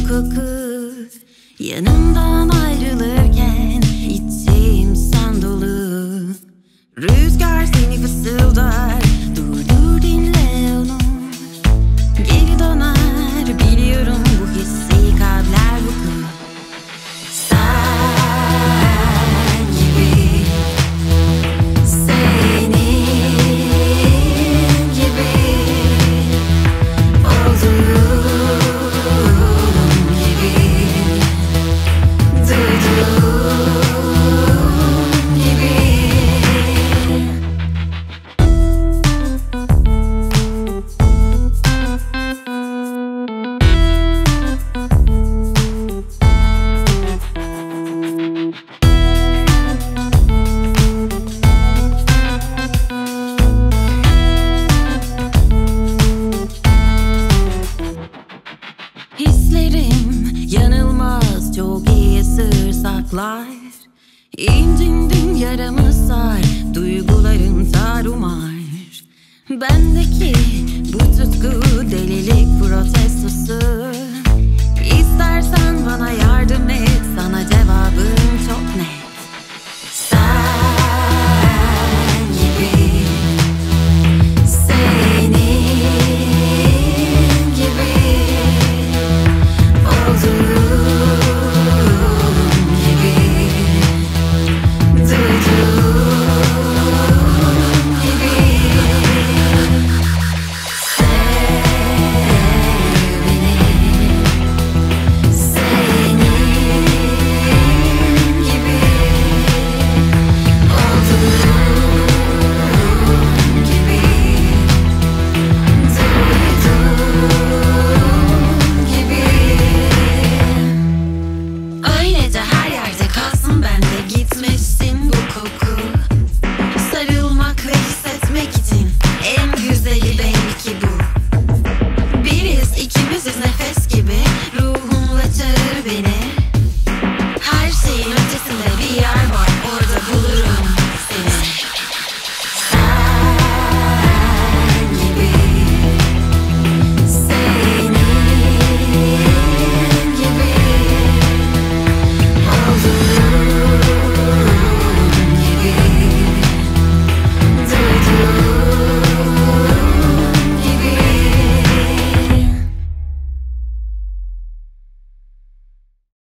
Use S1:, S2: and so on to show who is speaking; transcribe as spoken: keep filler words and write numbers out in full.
S1: koku, yanımdan ayrılırken içim sen dolu. Rüzgar seni fısıldar, dur dur dinle onu. Geri döner biliyorum, bu hissi kalpler vuku. Sen gibi, senin gibi olduğum gibi, duyduğum gibi. Hislerim yanılmaz, çok iyi sır saklar. İncindin yaramı sar, duygularım tarumar. Bendeki bu tutku delilik protestosu.